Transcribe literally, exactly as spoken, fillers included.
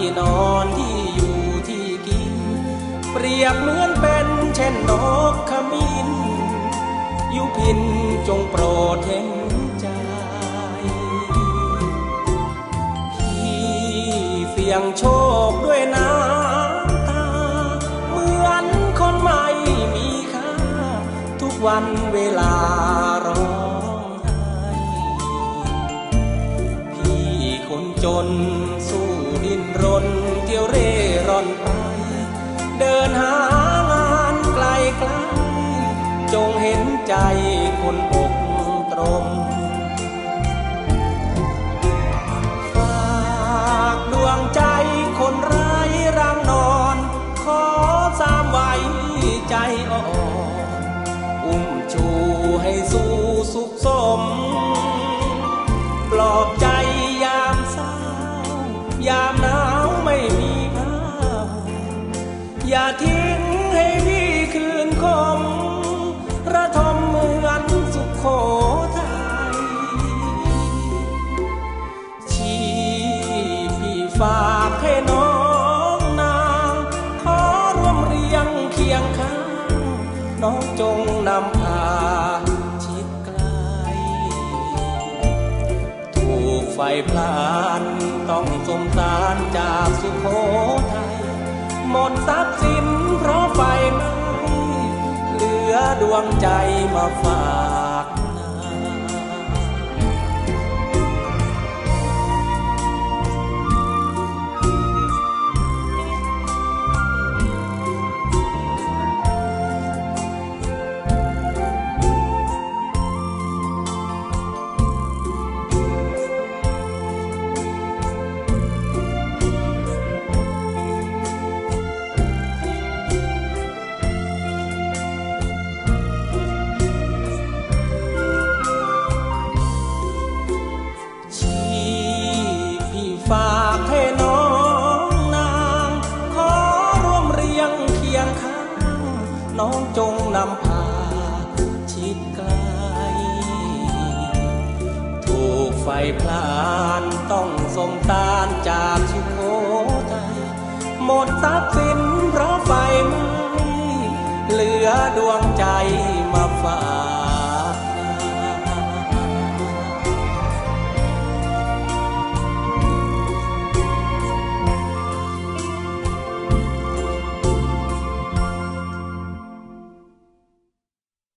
ที่นอนที่อยู่ที่กินเปรียบเหมือนเป็นเช่นนกขมิ้นยุพินจงโปรดเห็นใจพี่เสี่ยงโชคด้วยน้ำตาเหมือนคนไม่มีค่าทุกวันเวลาร้องไห้พี่คนจนสู้ดิ้นรนเที่ยวเร่ร่อนไปเดินหางานไกลไกลจงเห็นใจคนอกตรงฝากดวงใจคนไร้ร่างนอนขอสามไว้ใจอ่อนอุ้มชูให้สู่สุขสมปลอบใจยามเศร้ายามหนาวไม่มีผ้าอย่าทิ้งให้พี่คืนคมระทมเหมือนสุโขทัยชีพี่ฝากให้น้องนางขอร่วมเรียงเคียงข้างน้องจงนำพาชิดไกลถูกไฟพลานต้องสมสารจากสุโขทัยหมดทรัพย์สินเพราะไฟไหม้เหลือดวงใจมาฝากฝากให้น้องนางขอร่วมเรียงเคียงข้างน้องจงนำพาชิดไกลถูกไฟพลานต้องสมตานจากสุโขทัยหมดทรัพย์สินเพราะไฟไหม้เหลือดวงใจมาฝาก